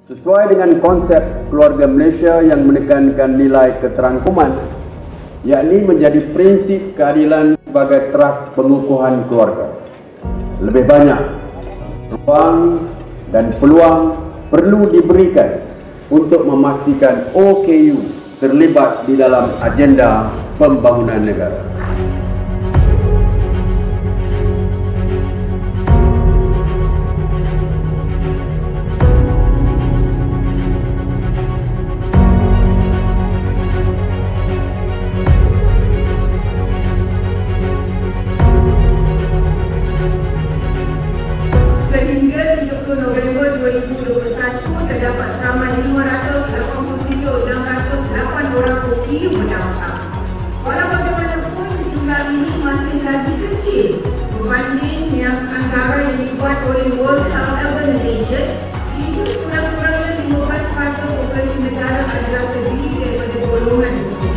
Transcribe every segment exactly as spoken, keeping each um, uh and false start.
Sesuai dengan konsep keluarga Malaysia yang menekankan nilai keterangkuman, yakni menjadi prinsip keadilan sebagai teras pengukuhan keluarga. Lebih banyak ruang dan peluang perlu diberikan untuk memastikan O K U terlibat di dalam agenda pembangunan negara. November dua ribu dua puluh satu terdapat seramai lima ratus lapan puluh tujuh ribu enam ratus lapan orang O K U mendaftar. Walau bagaimanapun jumlah ini masih lagi kecil berbanding yang anggaran yang dibuat oleh World Health Organization, itu kurang-kurangnya lima belas peratus populasi negara adalah terdiri daripada golongan O K U.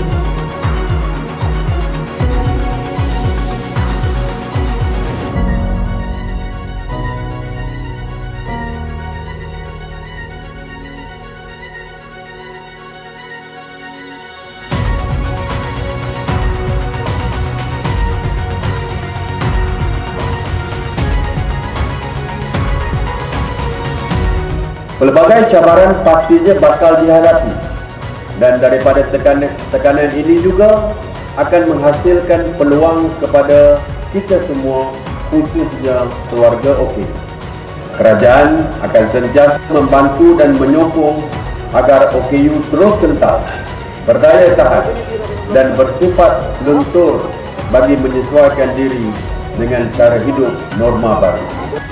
Pelbagai cabaran pastinya bakal dihadapi, dan daripada tekanan, tekanan ini juga akan menghasilkan peluang kepada kita semua, khususnya keluarga O K U. Kerajaan akan sentiasa membantu dan menyokong agar O K U terus kental, berdaya tahan dan bersifat lentur bagi menyesuaikan diri dengan cara hidup norma baru.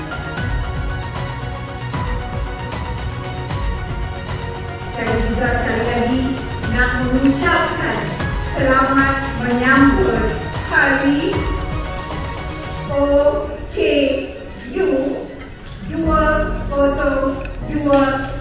Saya juga sekali lagi nak mengucapkan selamat menyambut Hari O K U dua ribu dua puluh dua.